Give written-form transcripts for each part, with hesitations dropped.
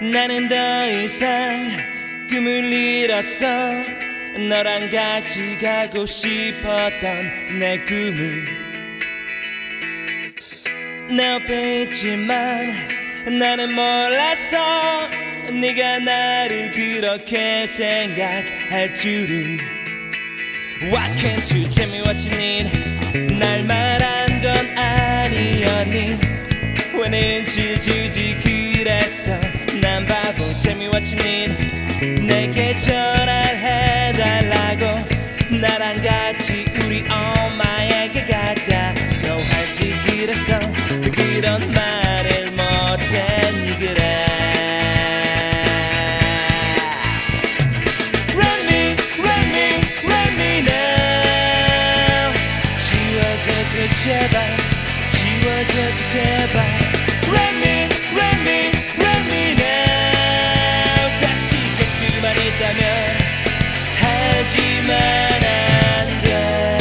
나는 더 이상 꿈을 잃었어. 너랑 같이 가고 싶었던 내 꿈을 내 옆에 있지만 나는 몰랐어. 네가 나를 그렇게 생각할 줄은. Why can't you tell me what you need? 날 말한 건 아니었니? 왜 눈치를 주지 그랬어. 난 바보. Tell me what you need. 내게 전화를 해달라고. 나랑 같이 우리 엄마에게 가자고 할지 그랬어. 그런 말을 못했니 그래. Run me, run me, run me now. 지워줘줘 제발, 지워줘줘 제발. Run me, run me, run me now. 다시 갈 수만 있다면 하지만 안 돼.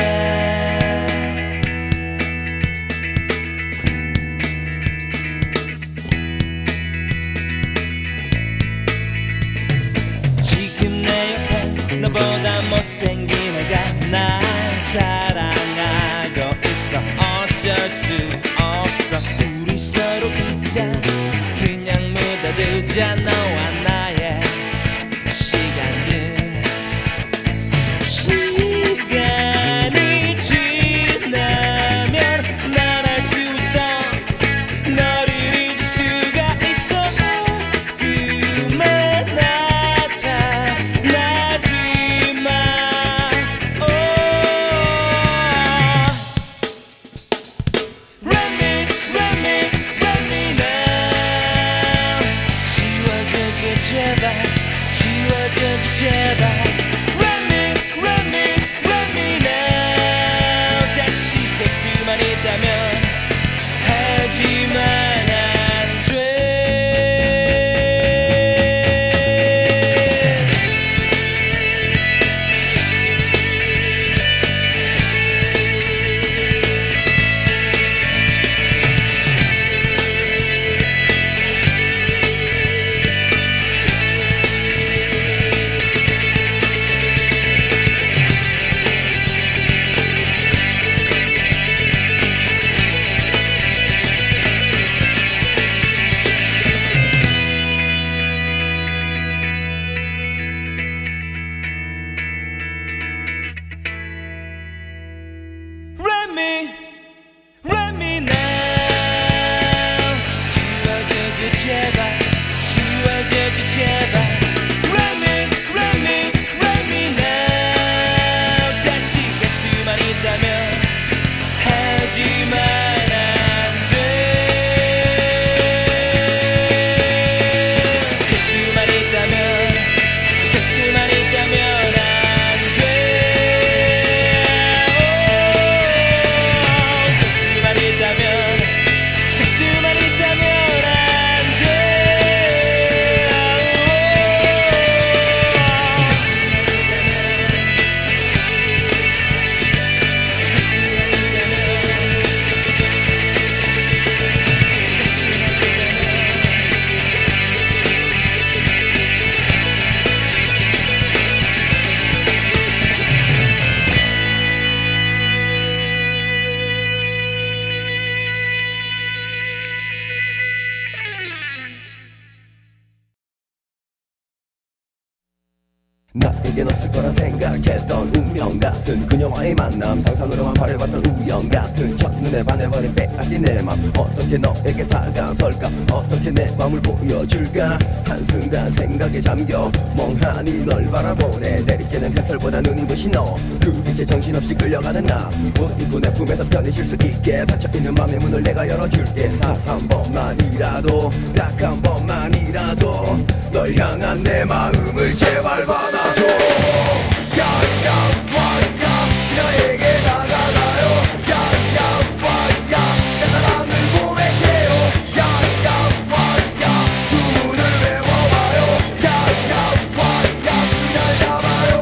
지금 내 옆에 너보다 못생긴 애가 날 사랑하고 있어. 어쩔 수 없어. 우리 서로 잊자. 그냥 묻어두자 너와 나의 시간들. 시간이 지나면 난 알 수 있어. 너를 잊을 수가 있어. 꿈에 나타나지 마. Run me, run me, run me now. 지워줘줘 제발, 지워줘줘 제발. Run me, run me, run me now. 다시 갈 수만 있다면 하지만 안 돼. Run me, run me now. 지워줘줘 제발, 지워줘줘 제발. Run me, run me, run me now. 다시 갈 수만 있다면 하지만 안 돼. 갈 수만 있다면, 갈 수만 있다면 안 돼. 나에겐 없을 거라 생각했던 운명 같은 그녀와의 만남. 상상으로만 바래봤던 우연 같은 첫눈에 반해버린 빼앗긴 내 맘. 어떻게 너에게 다가설까. 어떻게 내 맘을 보여줄까. 한순간 생각에 잠겨 멍하니 널 바라보네. 내리쬐는 햇살보다 눈이 부신 너. 그 빛에 정신없이 끌려가는 나. 옷 입고 내 품에서 편히 쉴 수 있게 닫혀있는 맘의 문을 내가 열어줄게. 단 한 번만이라도, 딱 한 번만이라도 널 향한 내 마음을 제발 받아줘. 야야 와야 너에게 다가가요. 야야 와야 내 사랑을 고백해요. 야야 와야 두 문을 외워봐요. 야야 와야 그날 잡아요.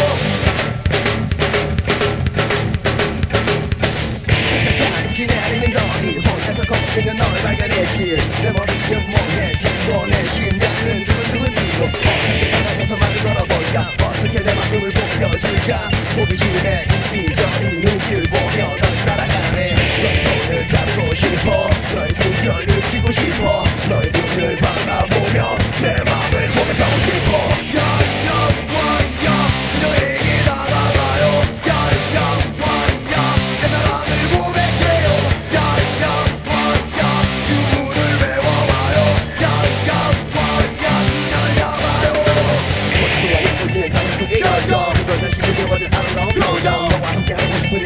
햇살까지 기다리는 거리 혼자서 걷는 널 발견했지. 내 머리는 멍해지고 내 심장 너는 두근두근이고 어떻게 다가서서 말을 걸어볼까 어떻게 내 마음을 보여줄까 호기심에 이리저리 눈치를 보며 널 따라가네 너의 손을 잡고 싶어 너의 숨결 느끼고 싶어 너의 눈을 바라보며 내 맘을 고백하고 싶어 야야와야 너에게 다가가요 야야와야 내 사랑을 고백해요 야야와야 주문을 외워봐요 야야와야 날 향하여 오랫동안 예뻐지는 가슴 속에 여정 그걸 다시 그려봐준 아름다운 표정 너와 함께 하고 싶은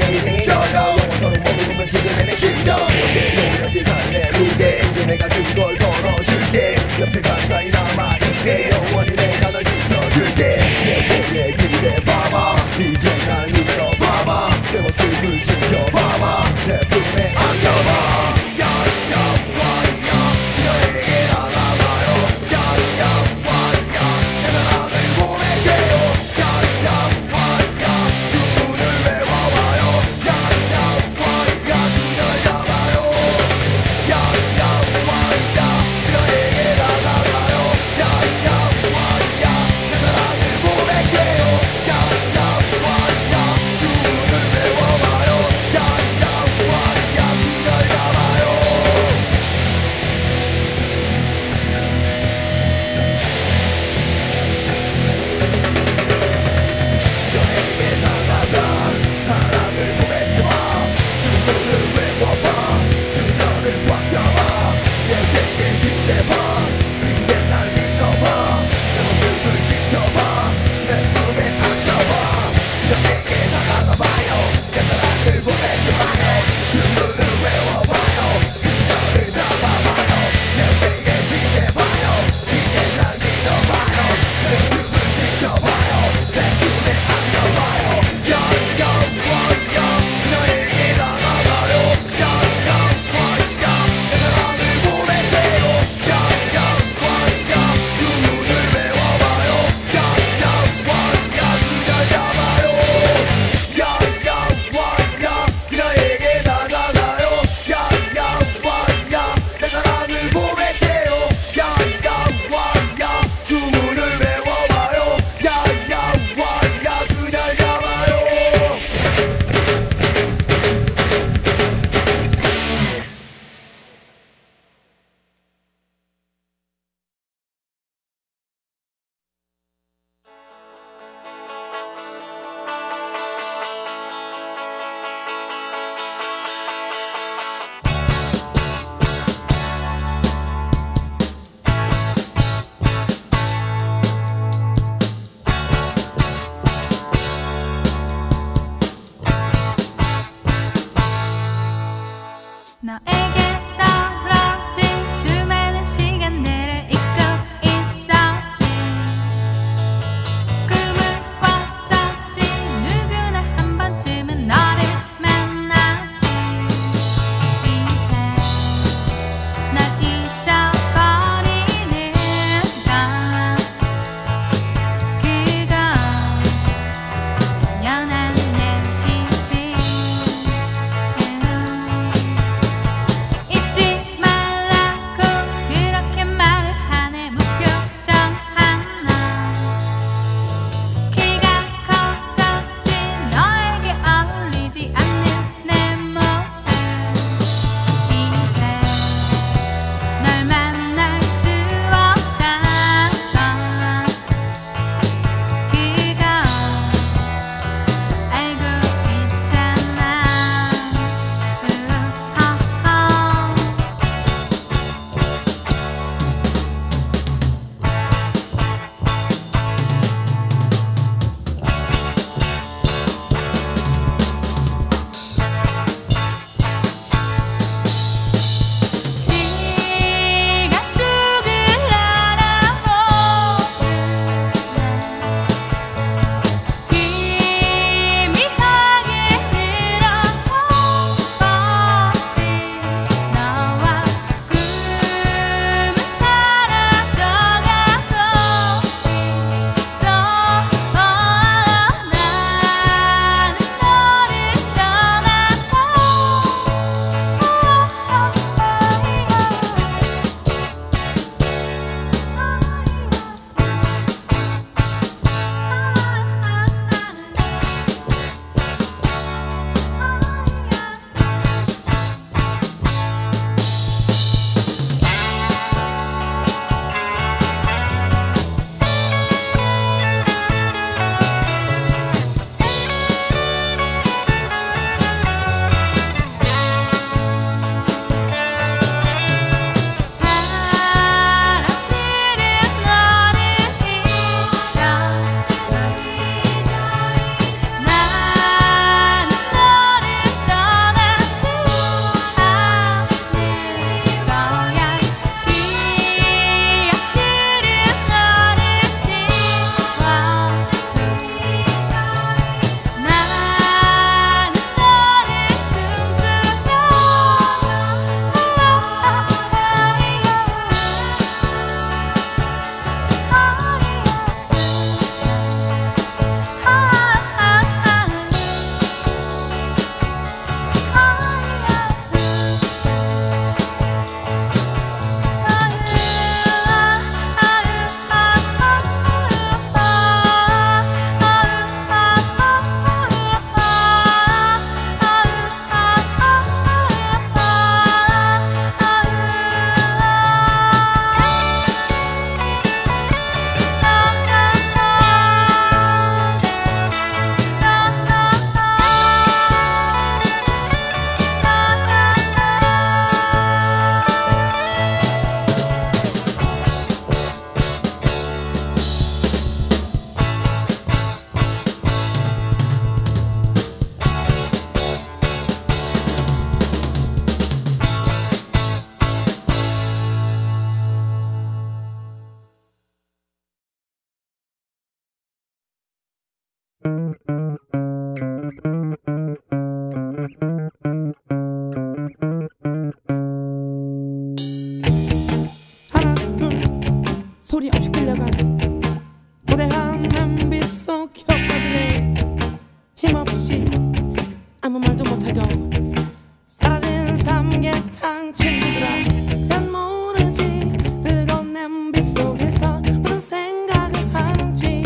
소리 없이 끌려간 거대한 냄비 속 혓바들에 힘없이 아무 말도 못하고 사라진 삼계탕 친구들아, 난 모르지 뜨거운 냄비 속에서 무슨 생각을 하는지,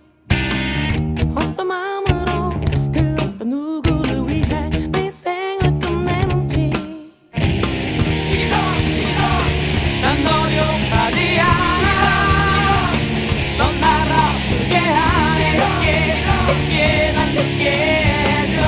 어떤 마음으로 그 어떤 누구를 위해 내 생을 끝내는지. 지금 난 노력하지 않아. 넌 날 아프게 하지. 늦게 난 늦게 해줘.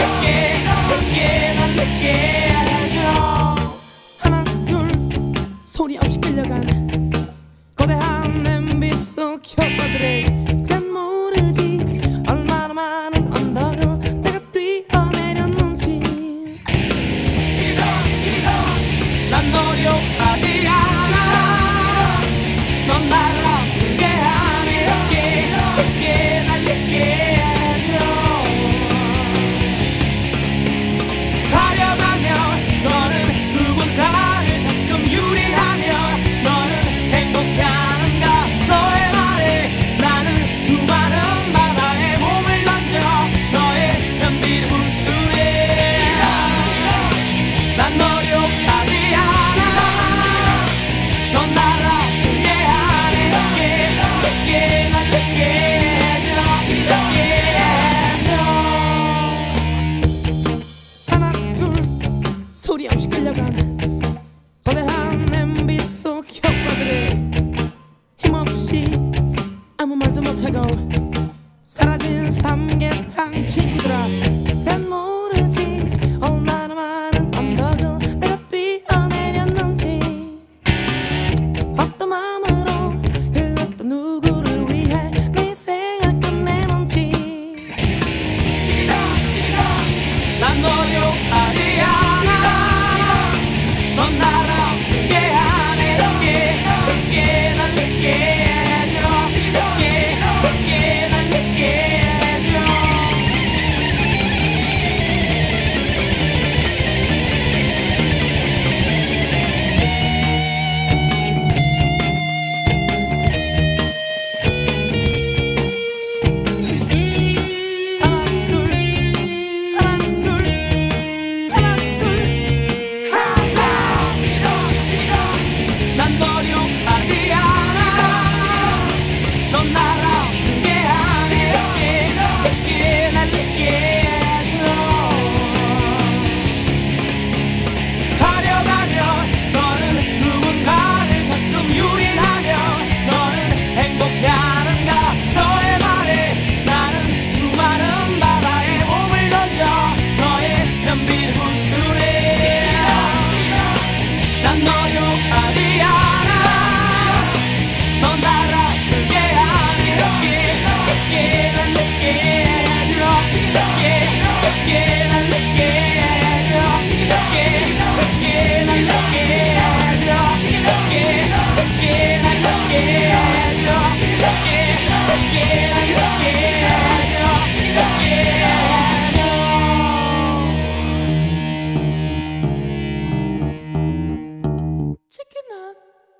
늦게 난 늦게 해줘. 하나 둘 소리 없이 끌려간 거대한 냄비 속 혓바들에 난 모르지 얼마나 많은 언덕을 내가 뛰어내렸는지. 지금 난 노력하지 않아. 넌 날 아프게 하지. 늦게 날 늦게 해줘. 가려가면 너는 누군가를 가끔 유리하면 너는 행복해하는가. 너의 말에 나는 수많은 바다에 몸을 던져 너의 연비를 부수네. 난 노력하지 않아. 넌 날 아프게 하지. 늦게 날 늦게 해줘. 늦게 해줘. 하나 둘 소리 없이 끌려간 거대한 냄비 속 혓바들에 힘없이 아무 말도 못하고 사라진 삼계탕 친구들아, 난 모르지 얼마나 많은 언덕을 내가 뛰어내렸는지, 어떤 마음으로 그 어떤 누구를 위해 내 생을 끝내는지. 난 노력하지 않아. 넌 날 아프게 하지. 늦게 난 늦게 해줘. 늦게 난 늦게 해줘. 하나 둘 난 노력하지 않아. 넌 날 아프게 하지. 늦게 날 늦게 해줘. 가려가면 너는 누군가를 가끔 유린하면 너는 행복해하는가. 너의 말에 나는 수많은 바다에 몸을 던져 너의 연비를 부수네. 난 노력하지 않아. 넌 날 아프게 하지. 늦게 난 늦게 해줘. 늦게 난 늦게 해줘. 늦게 난 늦게 해줘. 늦게 난 늦게 해줘. 늦게 난 늦게 해줘. 치킨 넛.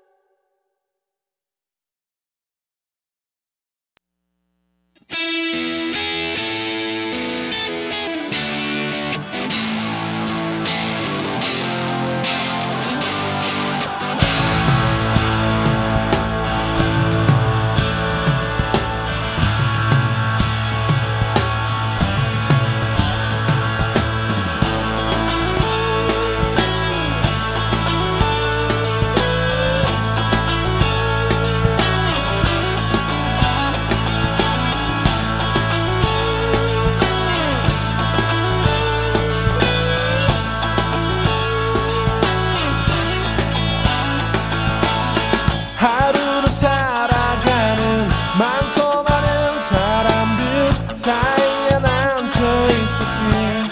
하루를 살아가는 많고 많은 사람들 사이에 난 서 있었지.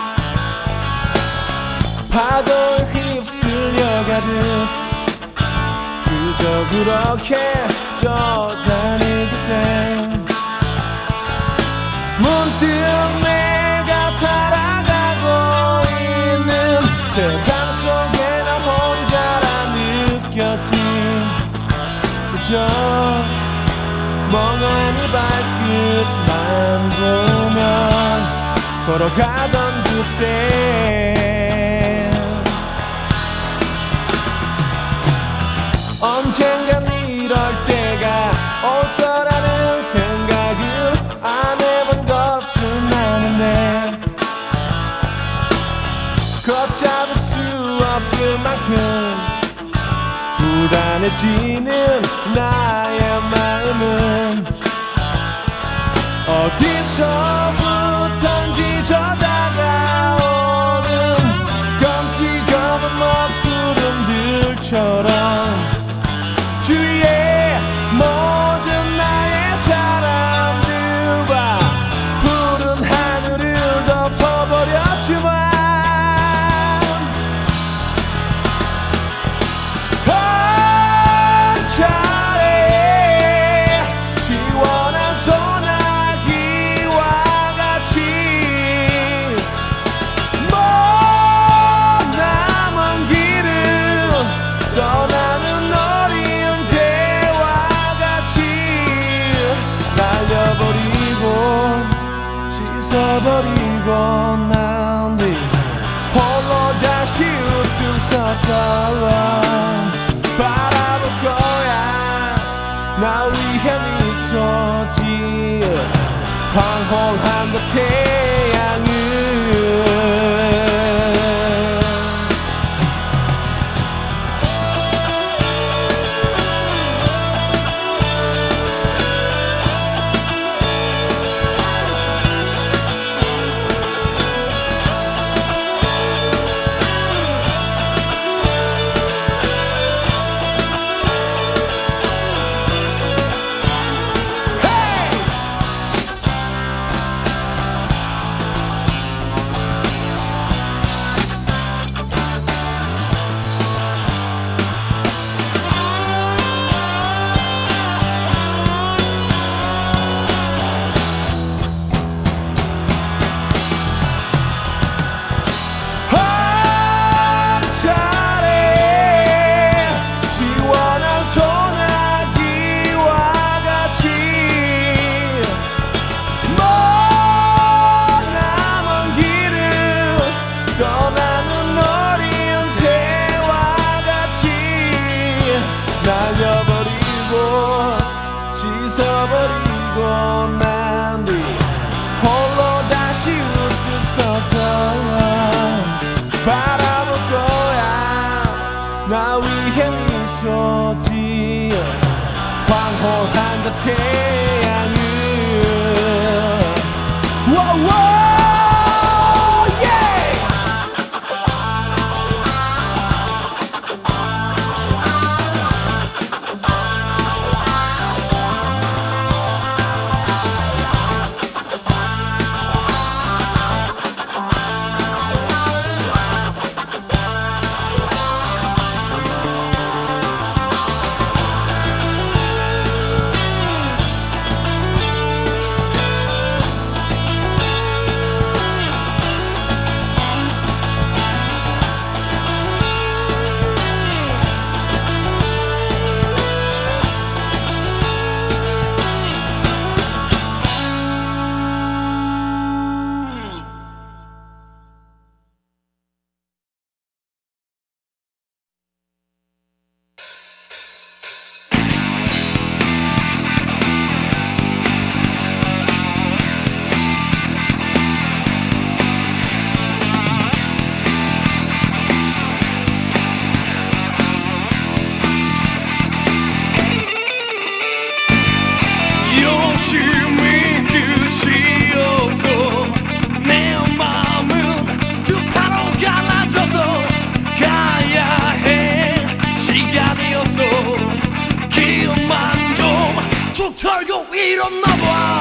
파도에 휩쓸려가듯 그저 그렇게 떠다닐 때 문득 내가 살아가고 있는 세상 속에 나 혼자라 느꼈지. 그저 멍하니 발끝만 보면 걸어가던 그때 언젠간 이럴 때가 올 거라는 생각을 안 해본 것은 아는데 걷잡을 수 없을 만큼 불안해지는 나의 마음은 어디서부턴지 저 다가오는 검티검은 먹구름들처럼 주위에 모든 나의 사람들과 푸른 하늘을 덮어버렸지만 버리고 난 뒤 홀로 다시 우뚝 서서 바라볼 거야 나 위해 미소지 황홀한 그 태양을 씻어버리고 난 뒤 홀로 다시 우뚝 서서 바라볼 거야 나 위해 미소지 황홀한 그 태양을 털고 일어나봐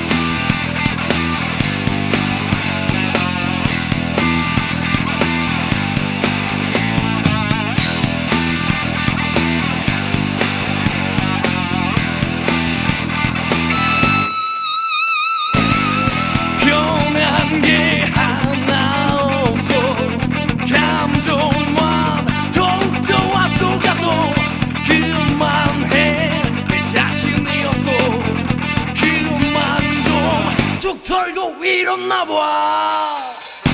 변한 게 하나 없어 감정만 더욱더 앞서가서 그만해 털고 일어나봐.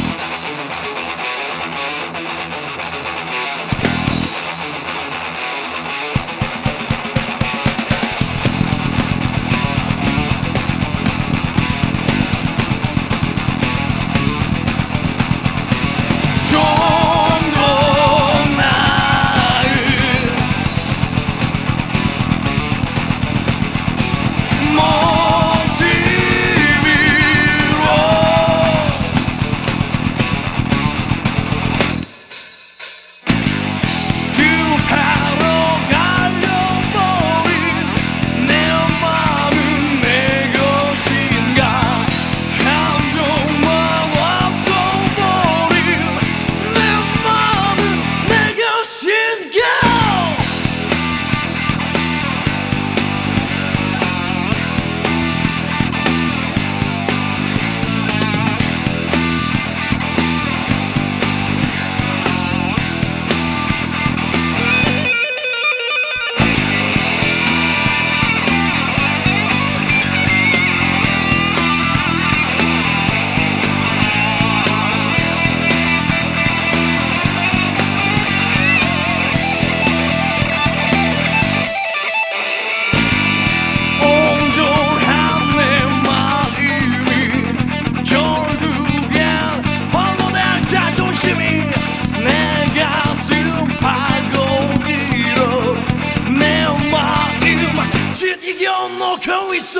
이겨놓고 있어.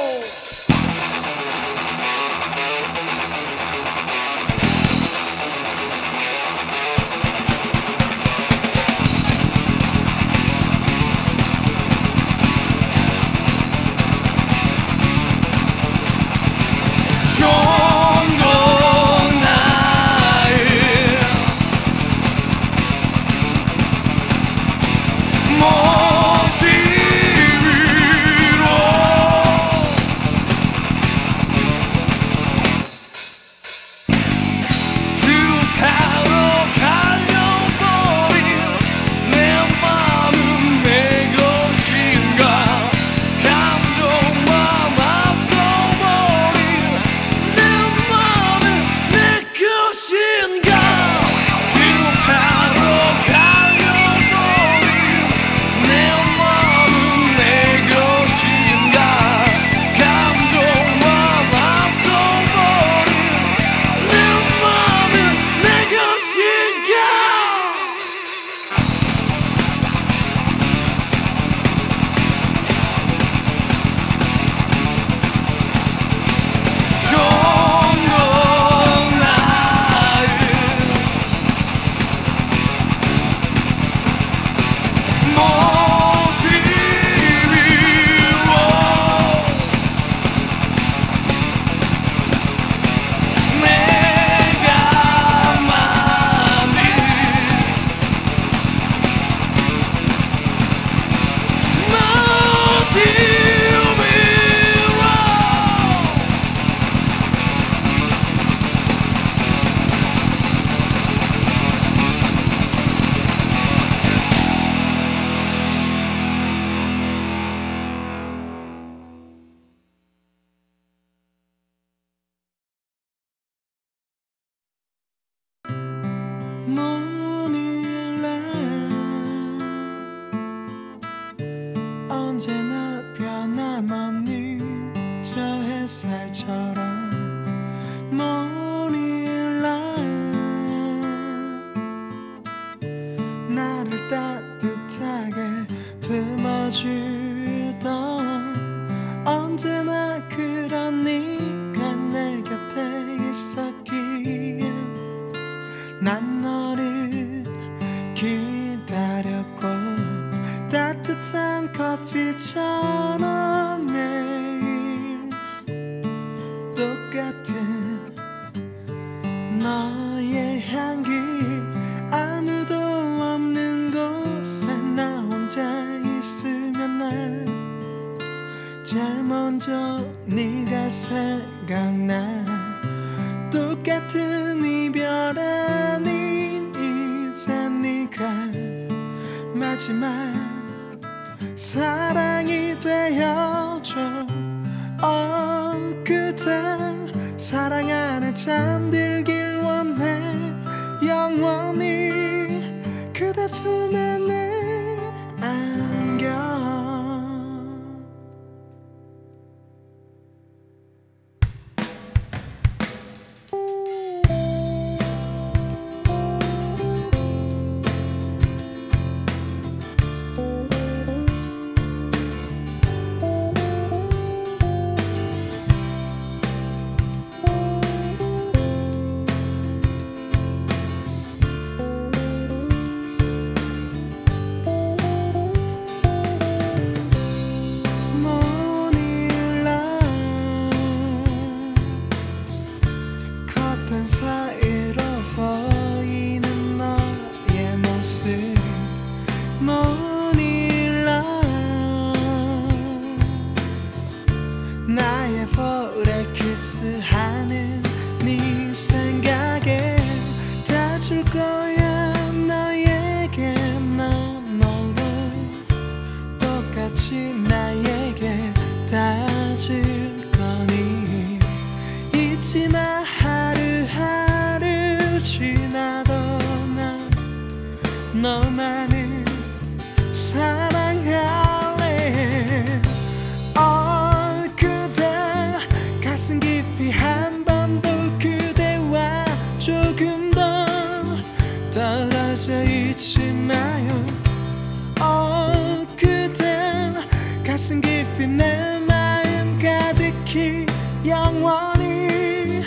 언제나 변함없는 저 햇살처럼 Morning Light 나를 따뜻하게 품어주던 언제나 그런 네가 내 곁에 있었기에 난 너를 기다렸고 따뜻한 커피처럼 매일 똑같은 너의 향기 아무도 없는 곳에 나 혼자 있으면 난 제일 먼저 네가 생각나 똑같은 이별 아닌 이제 네가 마지막 사랑이 되어줘 그대 사랑 안에 잠들길 원해 영원히 그대 품에 내 안겨 사이로 보이는 너의 모습 모닐라 나의 볼에 키스하는 네 생각에 다 줄 거야 너에게 넌 너도 똑같이 나에게 다 줄 거니 잊지 마 지나도 난 너만을 사랑할래 그대 가슴 깊이 한 번 더 그대와 조금 더 떨어져 있지 마요 그대 가슴 깊이 내 마음 가득히 영원히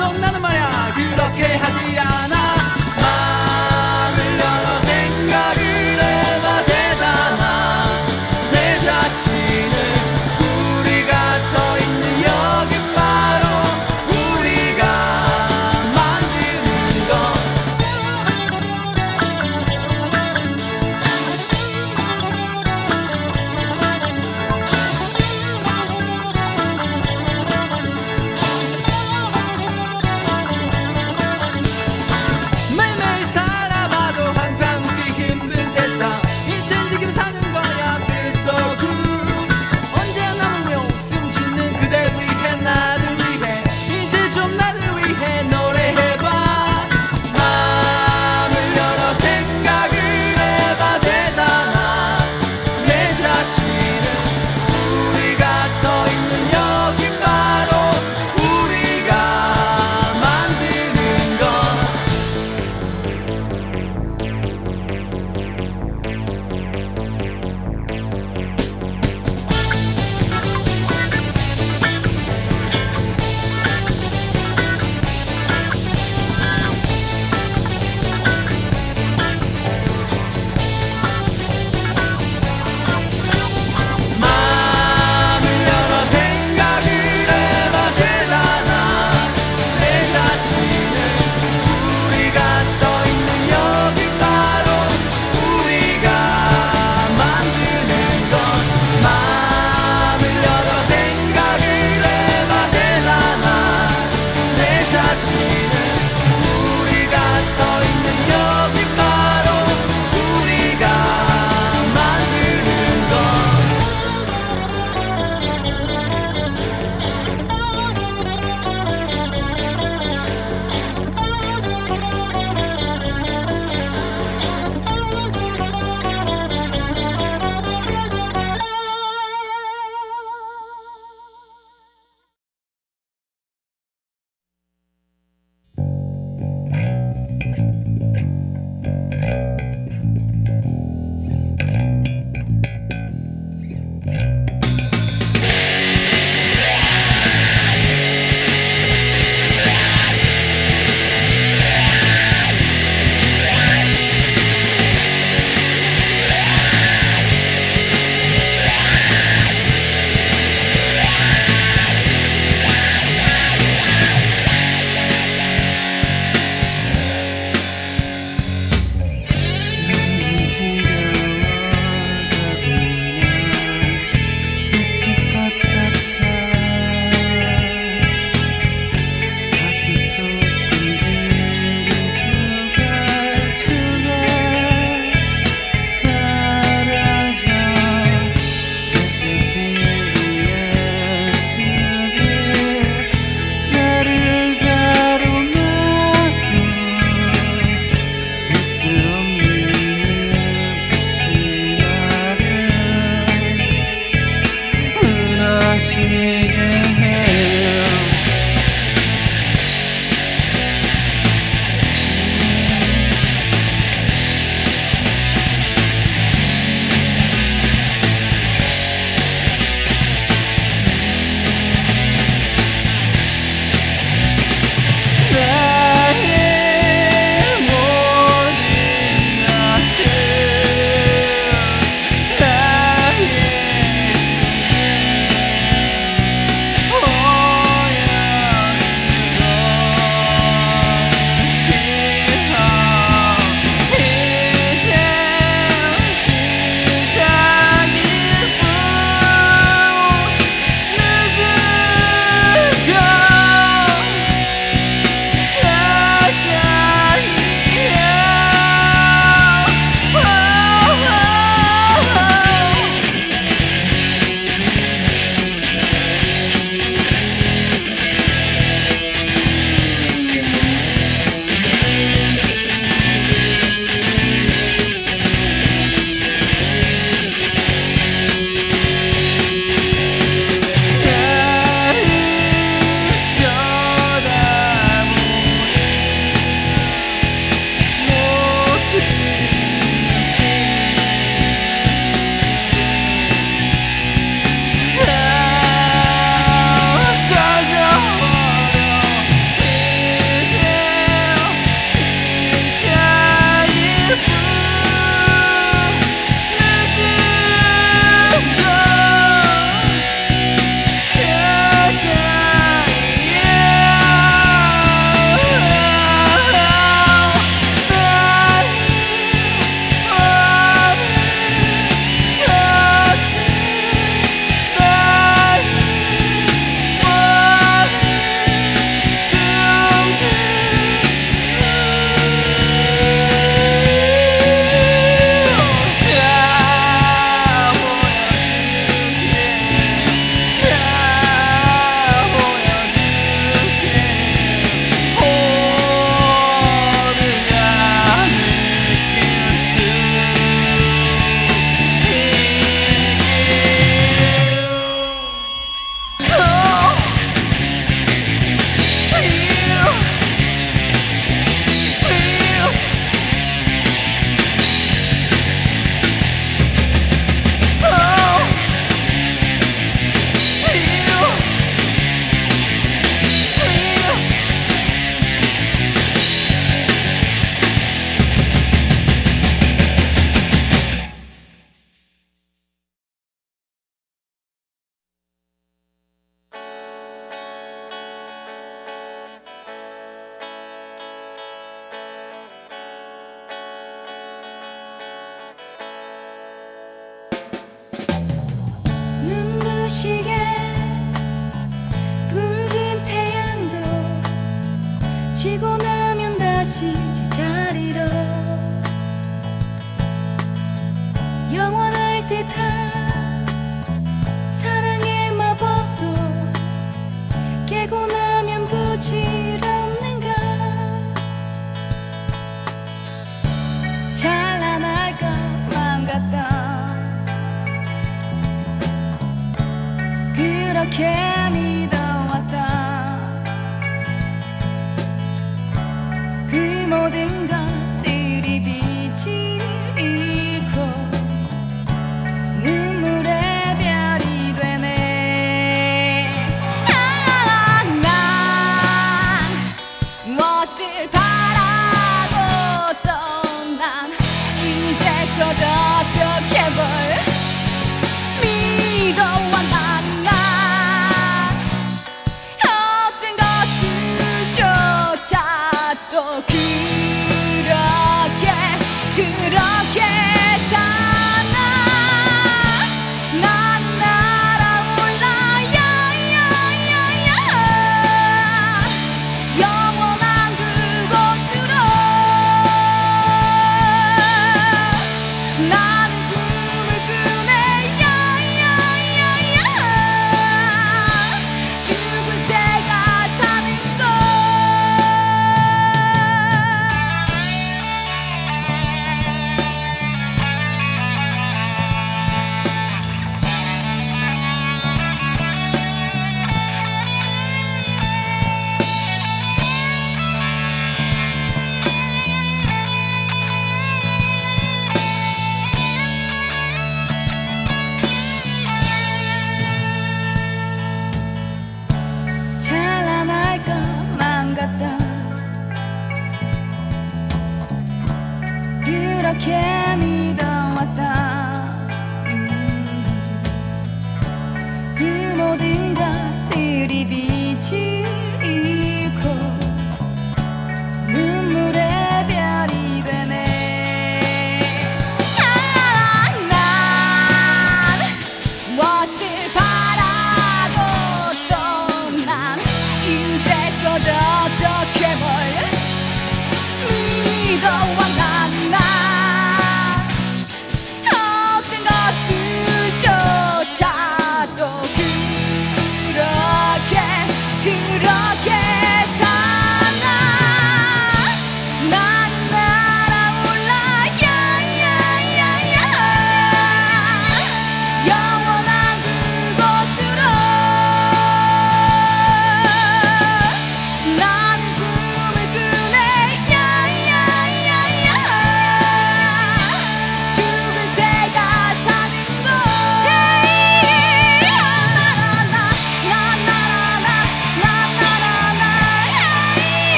해도 나는 말야 그렇게 하지 않아. 마음을 열어 생각을 해봐 대단한 내 자신을. 우리가 서 있는 여긴 바로 우리가 만드는 것.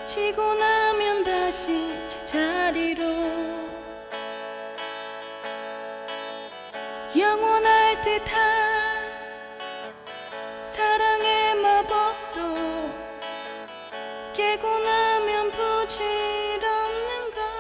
지고 나면 다시 제자리로 영원할 듯한 사랑의 마법도 깨고 나면 부질없는 것.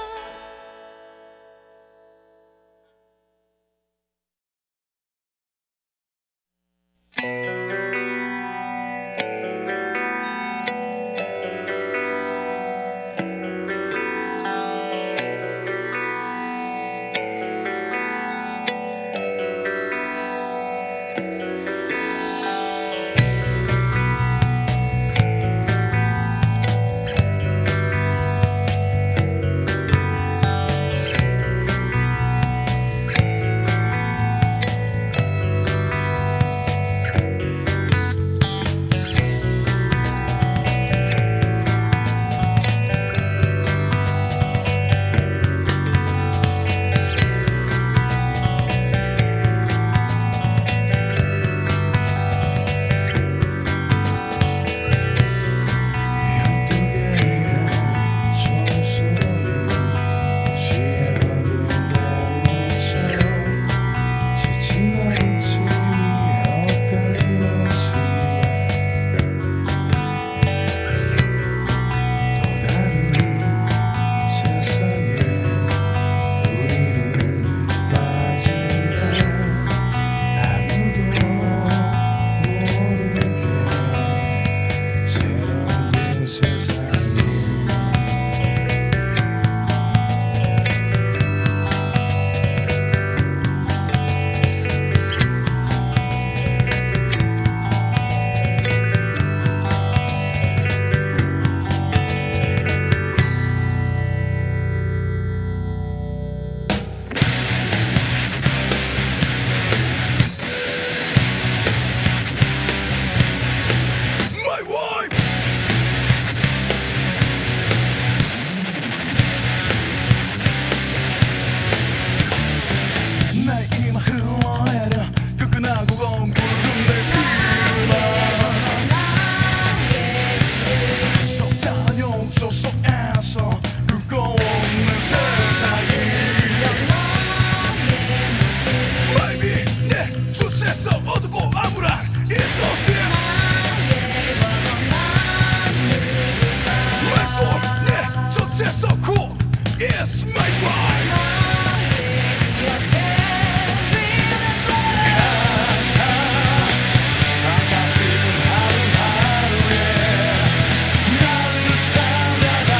나를 살아라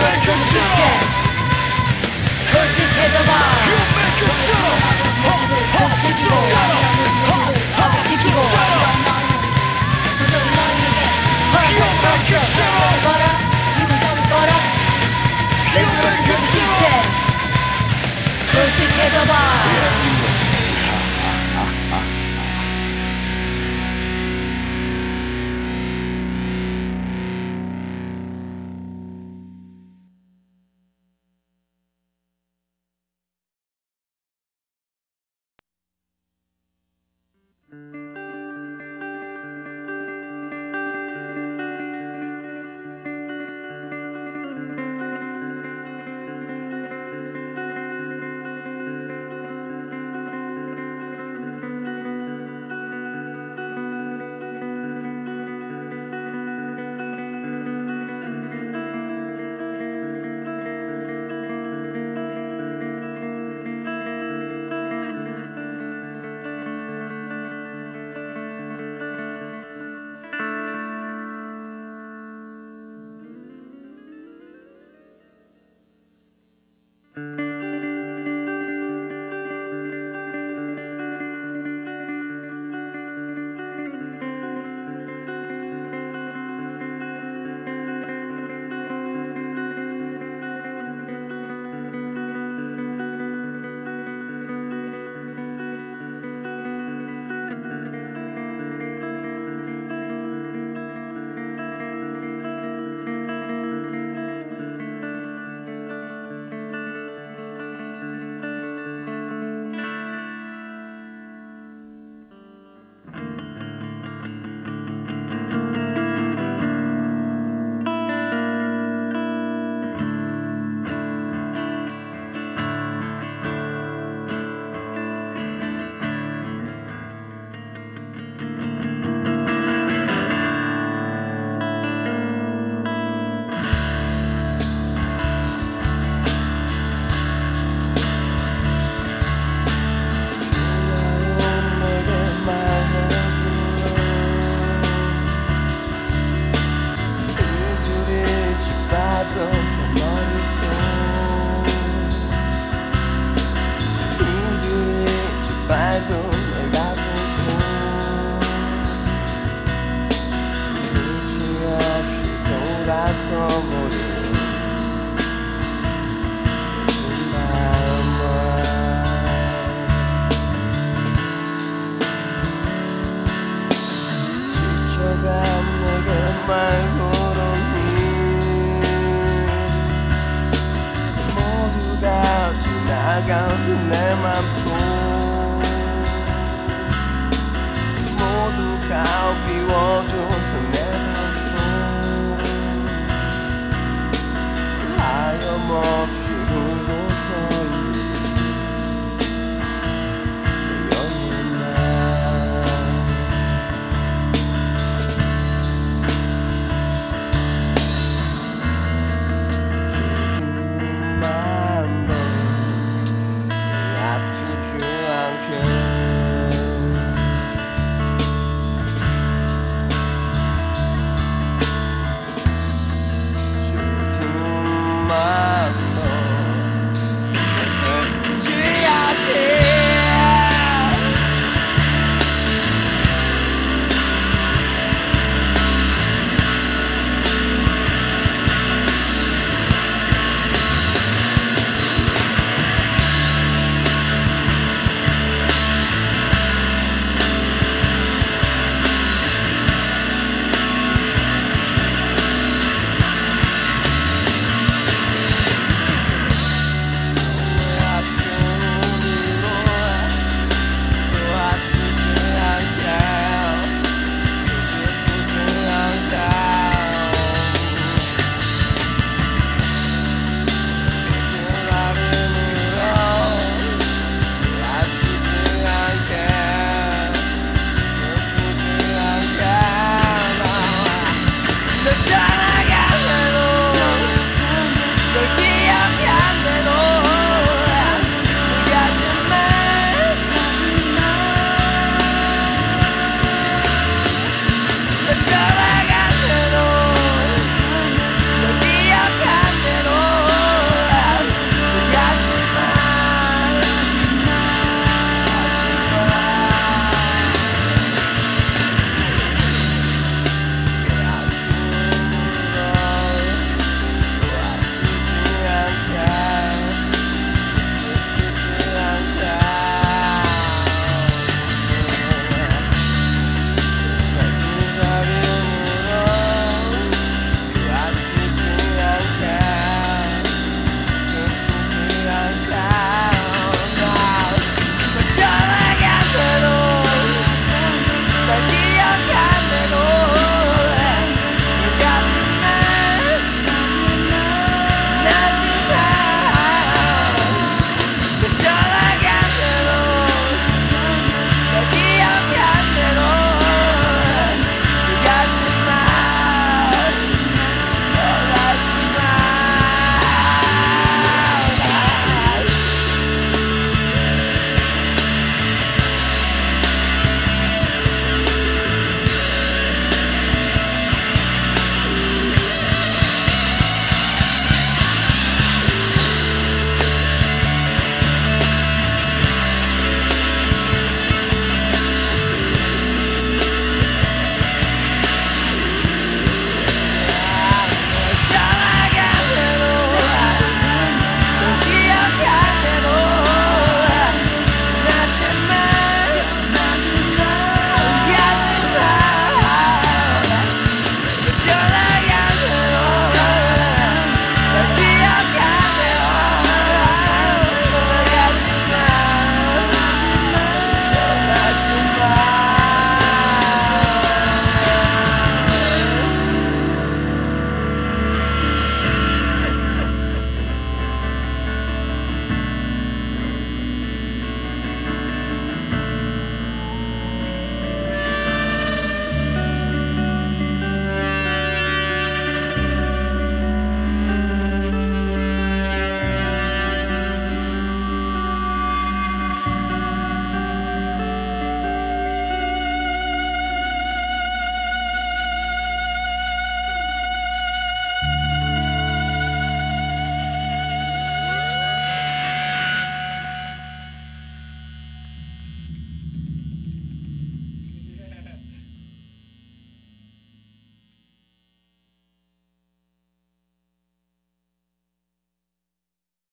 솔직해져봐 시키고 저쪽은 너희에게 허락할 수 없어 꺼라 이건 따로 꺼라 이제 솔직해져봐 지나간 내 맘속 모두가 비워둔 내 맘속 하염없이 울고 서있는 내 영혼만 조금만 더 아프지 않게 조금만